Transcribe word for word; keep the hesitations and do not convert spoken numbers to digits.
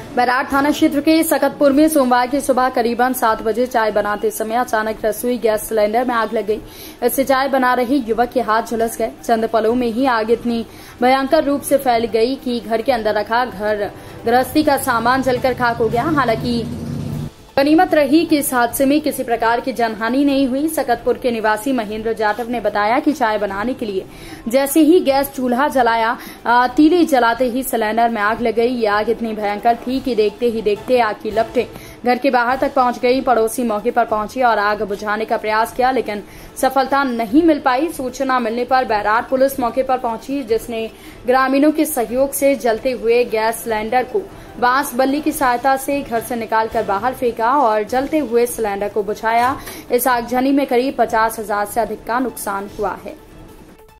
बैराट थाना क्षेत्र के सकतपुर में सोमवार की सुबह करीबन सात बजे चाय बनाते समय अचानक रसोई गैस सिलेंडर में आग लग गई। इससे चाय बना रहे युवक के हाथ झुलस गए। चंद पलों में ही आग इतनी भयंकर रूप से फैल गई कि घर के अंदर रखा घर गृहस्थी का सामान जलकर खाक हो गया। हालांकि गनीमत रही कि इस हादसे में किसी प्रकार की जनहानि नहीं हुई। सकतपुर के निवासी महेंद्र जाटव ने बताया कि चाय बनाने के लिए जैसे ही गैस चूल्हा जलाया, तीली जलाते ही सिलेंडर में आग लग गई। ये आग इतनी भयंकर थी कि देखते ही देखते आग की लपटें घर के बाहर तक पहुंच गई। पड़ोसी मौके पर पहुंचे और आग बुझाने का प्रयास किया, लेकिन सफलता नहीं मिल पाई। सूचना मिलने पर बैराट पुलिस मौके पर पहुंची, जिसने ग्रामीणों के सहयोग से जलते हुए गैस सिलेंडर को बांस बल्ली की सहायता से घर से निकालकर बाहर फेंका और जलते हुए सिलेंडर को बुझाया। इस आगजनी में करीब पचास हजार से अधिक का नुकसान हुआ है।